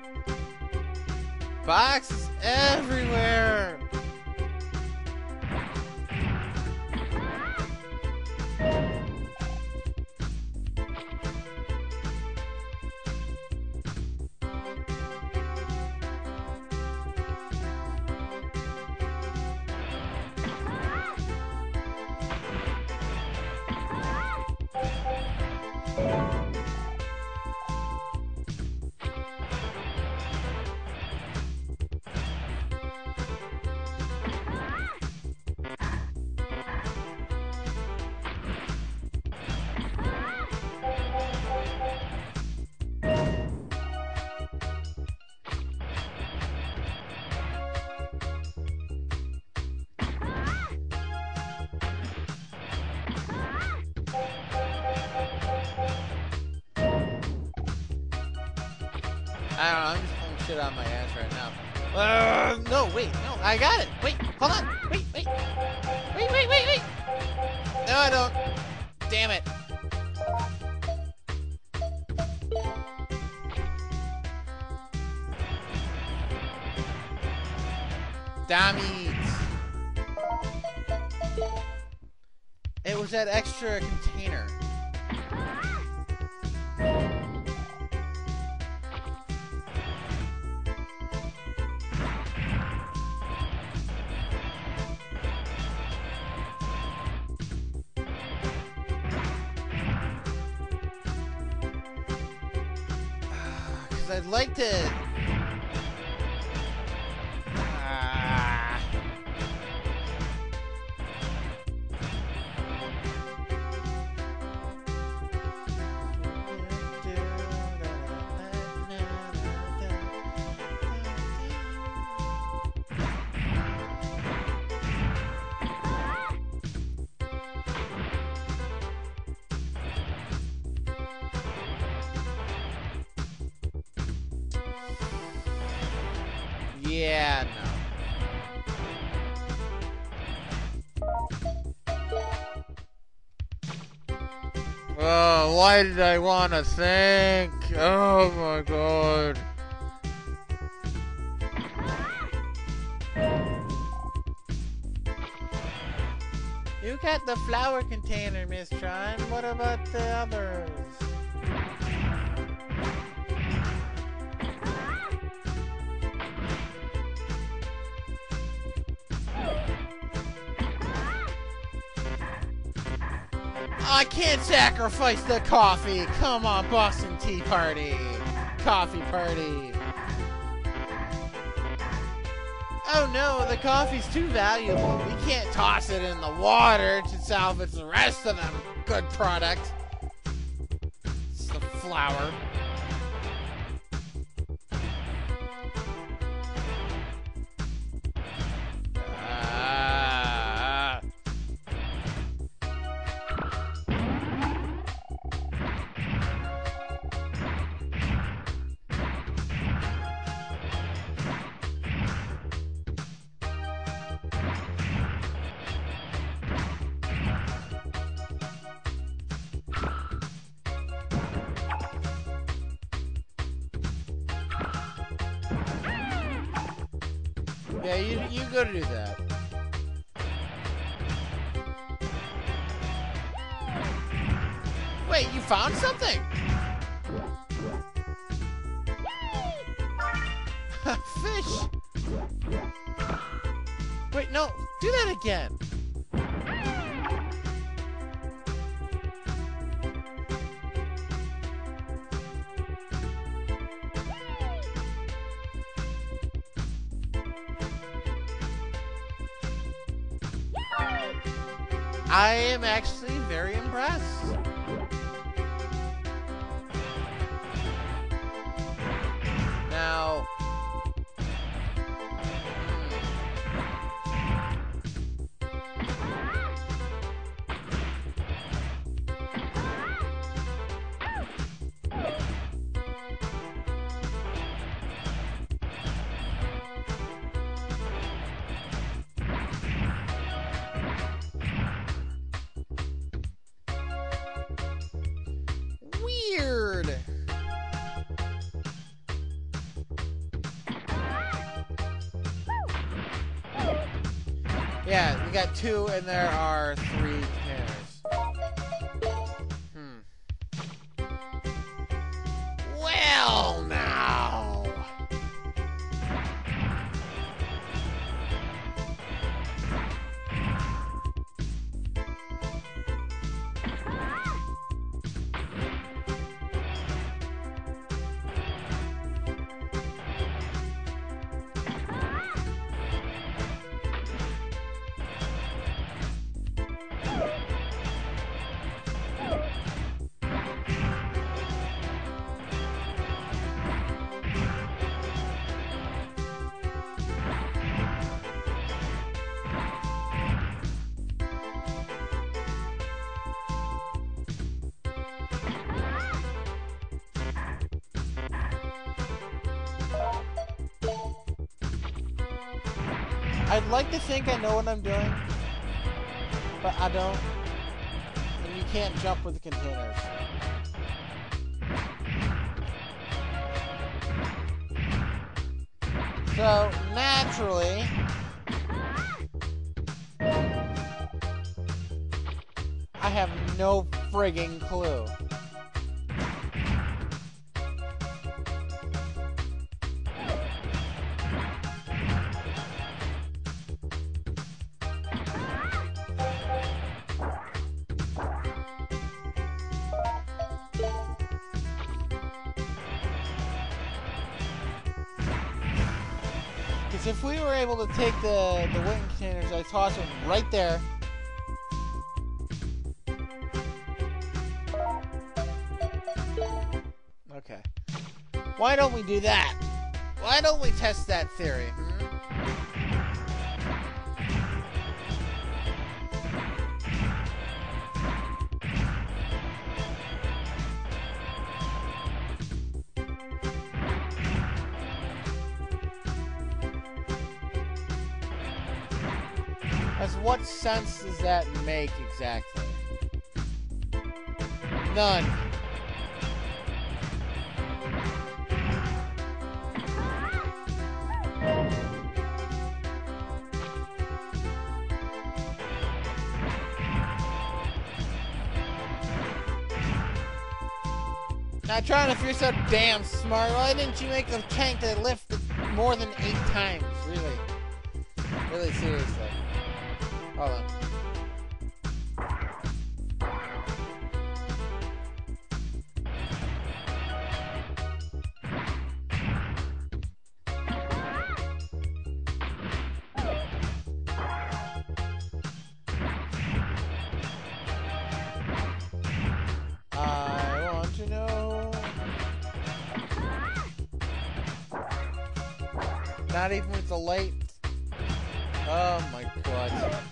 Boxes everywhere. I don't know, I'm just pulling shit out of my ass right now. No, wait, no, I got it. Wait, hold on. Wait. Wait. No, I don't. Damn it. Damn it. It was that extra container. I'd like to... Yeah, no. Oh, why did I want to think? Oh my god. You got the flower container, Miss Tron. What about the others? I can't sacrifice the coffee. Come on, Boston Tea Party. Coffee party. Oh no, the coffee's too valuable. We can't toss it in the water to salvage the rest of the good product. It's the flour. Yeah, you go to do that. Wait, you found something? Fish! Wait, no, do that again. I am actually very impressed. Now, Yeah, we got 2 and there are 3 containers. Well, now. I'd like to think I know what I'm doing, but I don't. And you can't jump with the containers. So, naturally, I have no frigging clue. If we were able to take the wooden containers, I toss them right there. Okay. Why don't we do that? Why don't we test that theory? What sense does that make exactly? None. Now, Tron, if you're so damn smart, why didn't you make the tank that lift more than 8 times? Really? Really seriously. Hold on. I want to know. Not even with the light. Oh my god.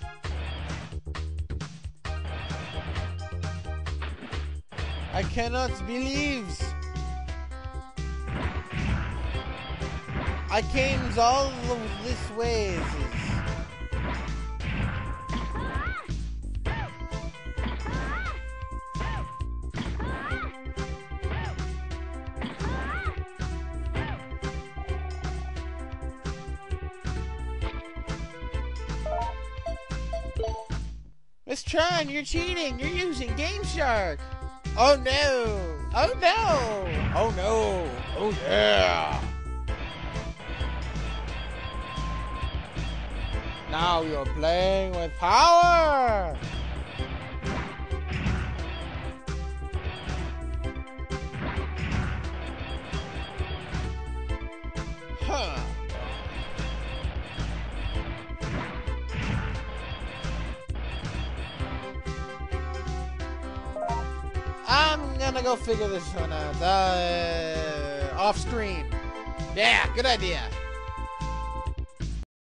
I cannot believe I came all of this way. Miss Tron, you're cheating. You're using Game Shark. Oh no! Oh no! Oh no! Oh yeah! Now you're playing with power! Huh. I'm gonna go figure this one out. Off screen. Yeah, good idea.